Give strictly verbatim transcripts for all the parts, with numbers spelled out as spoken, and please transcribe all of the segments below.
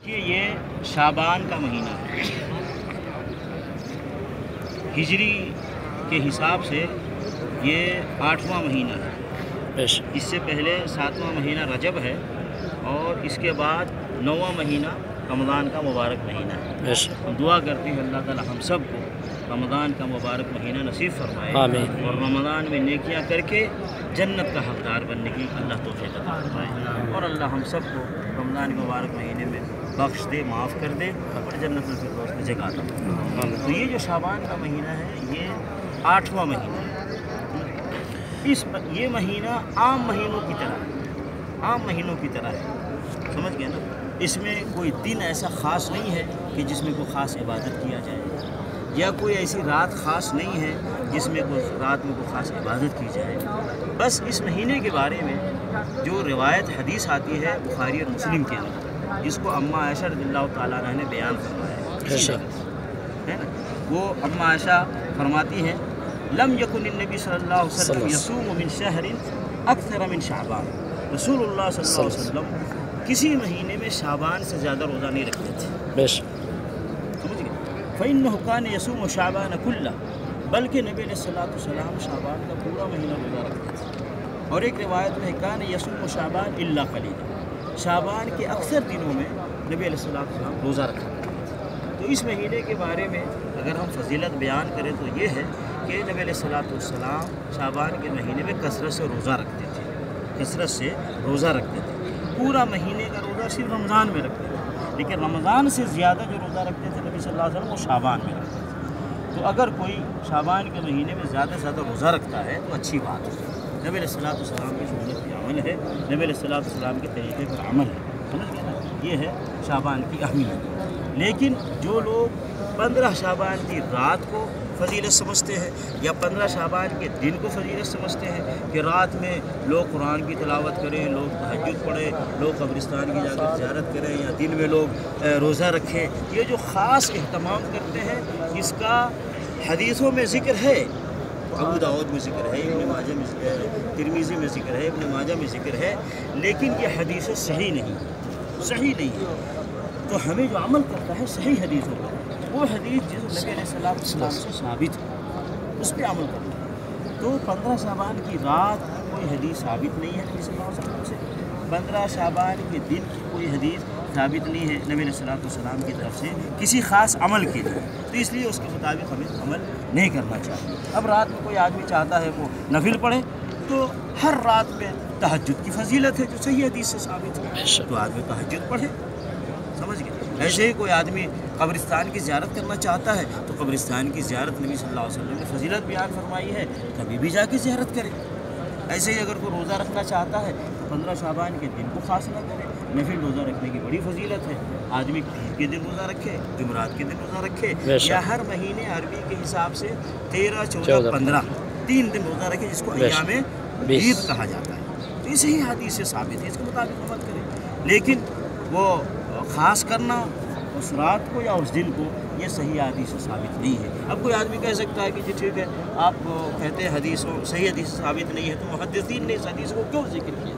دیکھیے یہ شعبان کا مہینہ ہے، ہجری کے حساب سے یہ آٹھواں مہینہ ہے۔ اس سے پہلے ساتواں مہینہ رجب ہے اور اس کے بعد نواں مہینہ رمضان کا مبارک مہینہ ہے۔ ہم دعا کرتے ہیں اللہ تعالی ہم سب کو رمضان کا مبارک مہینہ نصیب فرمائے اور رمضان میں نیکیاں کر کے جنت کا حقدار بننے کی اللہ توفیق عطا فرمائے، اور اللہ ہم سب کو رمضان کے مبارک مہینے میں بخش دے، معاف کر دے اور جنت الفردوس میں جگہ عطا فرمائے۔ تو یہ جو شعبان کا مہینہ ہے یہ آٹھواں مہینہ ہے۔ اس یہ مہینہ عام مہینوں کی طرح عام مہینوں کی طرح ہے، سمجھ گئے نا؟ اس میں کوئی دن ایسا خاص نہیں ہے کہ جس میں کوئی خاص عبادت کیا جائے، یا کوئی ایسی رات خاص نہیں ہے جس میں کوئی رات میں کوئی خاص عبادت کی جائے۔ بس اس مہینے کے بارے میں جو روایت حدیث آتی ہے بخاری اور مسلم کے اندر، جس کو اماں عائشہ رضی اللہ تعالیٰ عنہ نے بیان فرمایا ہے نا، وہ اماں عائشہ فرماتی ہیں لم یکن النبی صلی اللہ علیہ وسلم یصوم من شہر اکثر من شعبان، رسول اللہ صلی اللہ علیہ وسلم کسی مہینے میں شعبان سے زیادہ روزہ نہیں رکھتے تھے، سمجھ گئے؟ فإنه كان يصوم شعبان كله، بلکہ نبی علیہ الصلوۃ والسلام شعبان کا پورا مہینہ روزہ رکھتے تھے۔ اور ایک روایت میں کان یصوم شعبان الا قلیلا، شعبان کے اکثر دنوں میں نبی علیہ الصلوۃ والسلام روزہ رکھتے تھے۔ تو اس مہینے کے بارے میں اگر ہم فضیلت بیان کریں تو یہ ہے کہ نبی علیہ الصلوۃ والسلام شعبان کے مہینے میں کثرت سے روزہ رکھتے تھے، کثرت سے روزہ رکھتے تھے۔ پورا مہینے کا روزہ صرف رمضان میں رکھتے تھے، لیکن رمضان سے زیادہ جو روزہ رکھتے تھے نبی صلی اللہ علیہ وسلم وہ شعبان میں رکھتے تھے۔ تو اگر کوئی شعبان کے مہینے میں زیادہ سے زیادہ روزہ رکھتا ہے تو اچھی بات ہے، نبی علیہ الصلوۃ والسلام کی سنت پہ عمل ہے، نبی علیہ الصلوۃ والسلام کے طریقے پر عمل ہے، سمجھ گئے نا؟ یہ ہے شعبان کی اہمیت۔ لیکن جو لوگ پندرہ شعبان کی رات کو فضیلت سمجھتے ہیں یا پندرہ شعبان کے دن کو فضیلت سمجھتے ہیں کہ رات میں لوگ قرآن کی تلاوت کریں، لوگ تہجد پڑھیں، لوگ قبرستان کی جا کر زیارت کریں، یا دن میں لوگ روزہ رکھیں، یہ جو خاص اہتمام کرتے ہیں اس کا حدیثوں میں ذکر ہے، ابو داؤد میں ذکر ہے، ابن ماجہ میں ذکر ہے، ترمذی میں ذکر ہے، ابن ماجہ میں ذکر ہے، لیکن یہ حدیثیں صحیح نہیں صحیح نہیں ہے۔ تو ہمیں جو عمل کرتا ہے صحیح حدیثوں پر، وہ حدیث جس نبی علیہ السلام السلام سے ثابت ہے اس پہ عمل کرنا ہے۔ تو پندرہ شعبان کی رات کوئی حدیث ثابت نہیں ہے نبی صلی اللہ علیہ وسلم سے، پندرہ شعبان کے دن کی کوئی حدیث ثابت نہیں ہے نبی علیہ السلام کی طرف سے کسی خاص عمل کے لیے، تو اس لیے اس کے مطابق ہمیں عمل نہیں کرنا چاہیے۔ اب رات میں کوئی آدمی چاہتا ہے وہ نفل پڑھے تو ہر رات میں تہجد کی فضیلت ہے جو صحیح حدیث سے ثابت ہے، تو آدمی تہجد پڑھے، سمجھ گئے؟ ایسے ہی کوئی آدمی قبرستان کی زیارت کرنا چاہتا ہے تو قبرستان کی زیارت نبی صلی اللہ علیہ وسلم نے فضیلت بیان فرمائی ہے، کبھی بھی جا کے زیارت کرے۔ ایسے ہی اگر کوئی روزہ رکھنا چاہتا ہے تو پندرہ شعبان کے دن کو خاص نہ کرے، نفل روزہ رکھنے کی بڑی فضیلت ہے، آدمی پیر کے دن روزہ رکھے، جمعرات کے دن روزہ رکھے، یا ہر مہینے عربی کے حساب سے تیرہ چودہ پندرہ تین دن روزہ رکھے، جس کو ایام عید کہا جاتا ہے۔ تو یہ صحیح حدیث سے ثابت ہے، اس کے مطابق عمل کرے، لیکن وہ خاص کرنا اس رات کو یا اس دن کو یہ صحیح حدیث سے ثابت نہیں ہے۔ اب کوئی آدمی کہہ سکتا ہے کہ جی ٹھیک ہے آپ کہتے ہیں حدیثوں صحیح حدیث سے ثابت نہیں ہے، تو محدثین نے اس حدیث کو کیوں ذکر کیا؟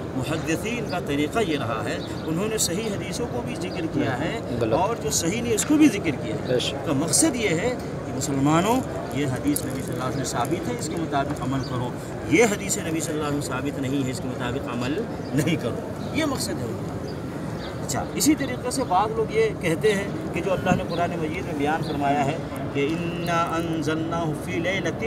محدثین کا طریقہ یہ رہا ہے، انہوں نے صحیح حدیثوں کو بھی ذکر کیا ہے اور جو صحیح نہیں اس کو بھی ذکر کیا ہے۔ کا مقصد یہ ہے کہ مسلمانوں یہ حدیث نبی صلی اللہ علیہ وسلم ثابت ہے، اس کے مطابق عمل کرو، یہ حدیث نبی صلی اللہ علیہ وسلم ثابت نہیں ہے، اس کے مطابق عمل نہیں کرو، یہ مقصد ہے۔ اچھا، اسی طریقے سے بعض لوگ یہ کہتے ہیں کہ جو اللہ نے قرآن مجید میں بیان فرمایا ہے کہ انا انزلناہ فی لیلۃ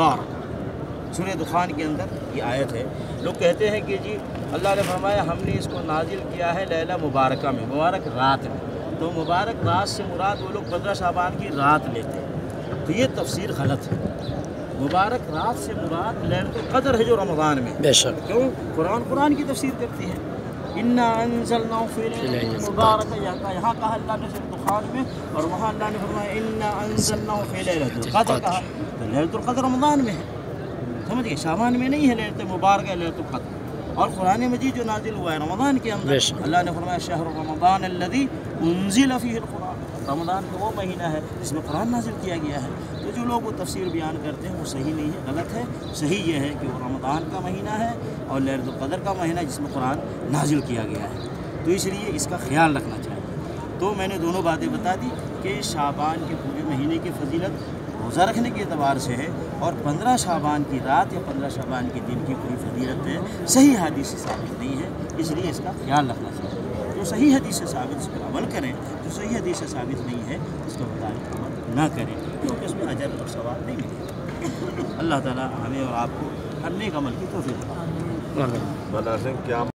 مبارک، سورہ دخان کے اندر یہ آیت ہے، لوگ کہتے ہیں کہ جی اللہ نے فرمایا ہم نے اس کو نازل کیا ہے لیلہ مبارکہ میں، مبارک رات میں، تو مبارک رات سے مراد وہ لوگ پندرہ شعبان کی رات لیتے ہیں، تو یہ تفسیر غلط ہے۔ مبارک رات سے مراد لیلۃ القدر ہے جو رمضان میں، بے شک، کیوں؟ قرآن قرآن کی تفسیر کرتی ہے، انا انزلناہ فی لیلۃ مبارکہ، یہاں کہا اللہ نے سورۃ دخان میں، اور وہاں اللہ نے فرمایا انا انزلناہ فی لیلۃ القدر کہا، تو لیلۃ القدر رمضان میں ہے، سمجھ گئے؟ شعبان میں نہیں ہے لیلۃ مبارکہ لیلۃ القدر۔ اور قرآن مجید جو نازل ہوا ہے رمضان کے اندر، اللہ نے فرمایا شہر رمضان الذی انزل فیہ القرآن، رمضان کا وہ مہینہ ہے جس میں قرآن نازل کیا گیا ہے۔ تو جو لوگ وہ تفسیر بیان کرتے ہیں وہ صحیح نہیں ہے، غلط ہے۔ صحیح یہ ہے کہ وہ رمضان کا مہینہ ہے اور لیلۃ القدر کا مہینہ جس میں قرآن نازل کیا گیا ہے، تو اس لیے اس کا خیال رکھنا چاہیے۔ تو میں نے دونوں باتیں بتا دی کہ شعبان کے پورے مہینے کی فضیلت روزہ رکھنے کے اعتبار سے ہے، اور پندرہ شعبان کی رات یا پندرہ شعبان کے دن کی کوئی فضیلت ہے صحیح حدیث سے ثابت نہیں ہے، اس لیے اس کا خیال رکھنا چاہیے۔ جو صحیح حدیث سے ثابت اس پر عمل کریں، جو صحیح حدیث سے ثابت نہیں ہے اس کے مطابق عمل نہ کریں، کیونکہ اس میں اجر اور ثواب نہیں ملے۔ اللہ تعالیٰ ہمیں اور آپ کو ہر نیک عمل کی توفیق عطا فرمائے۔ مولانا کیا